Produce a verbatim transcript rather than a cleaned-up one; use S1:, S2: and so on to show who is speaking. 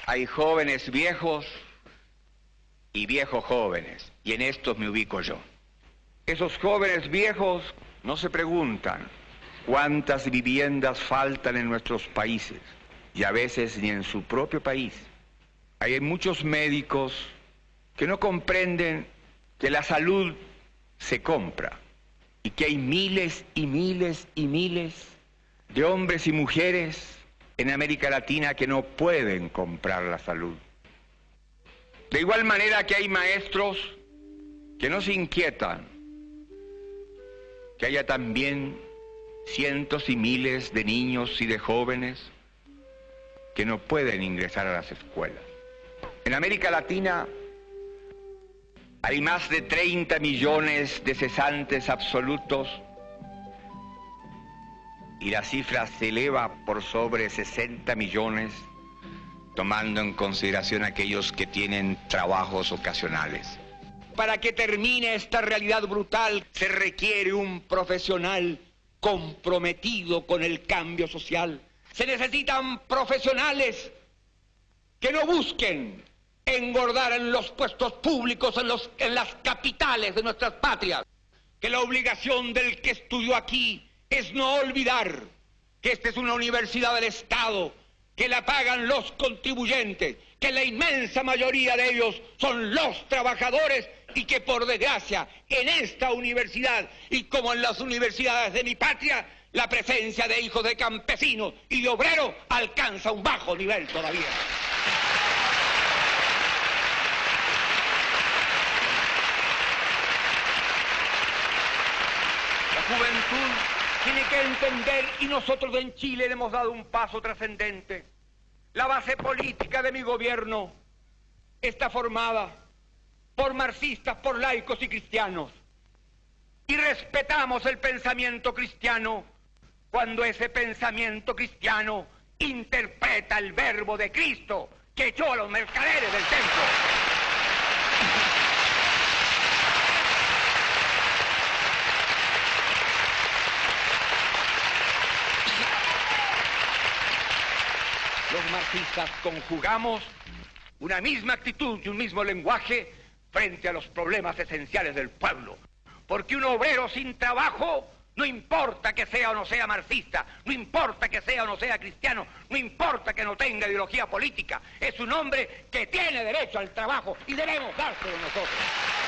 S1: Hay jóvenes viejos y viejos jóvenes, y en estos me ubico yo. Esos jóvenes viejos no se preguntan cuántas viviendas faltan en nuestros países, y a veces ni en su propio país. Hay muchos médicos que no comprenden que la salud se compra y que hay miles y miles y miles de hombres y mujeres en América Latina que no pueden comprar la salud. De igual manera que hay maestros que no se inquietan que haya también cientos y miles de niños y de jóvenes que no pueden ingresar a las escuelas. En América Latina hay más de treinta millones de cesantes absolutos y la cifra se eleva por sobre sesenta millones, tomando en consideración aquellos que tienen trabajos ocasionales. Para que termine esta realidad brutal se requiere un profesional comprometido con el cambio social. Se necesitan profesionales que no busquen engordar en los puestos públicos, en, los, en las capitales de nuestras patrias. Que la obligación del que estudió aquí es no olvidar que esta es una universidad del Estado, que la pagan los contribuyentes, que la inmensa mayoría de ellos son los trabajadores y que por desgracia en esta universidad y como en las universidades de mi patria, la presencia de hijos de campesinos y de obreros alcanza un bajo nivel todavía. La juventud tiene que entender, y nosotros en Chile le hemos dado un paso trascendente. La base política de mi gobierno está formada por marxistas, por laicos y cristianos. Y respetamos el pensamiento cristiano cuando ese pensamiento cristiano interpreta el verbo de Cristo que echó a los mercaderes del templo. Los marxistas conjugamos una misma actitud y un mismo lenguaje frente a los problemas esenciales del pueblo. Porque un obrero sin trabajo, no importa que sea o no sea marxista, no importa que sea o no sea cristiano, no importa que no tenga ideología política, es un hombre que tiene derecho al trabajo y debemos dárselo nosotros.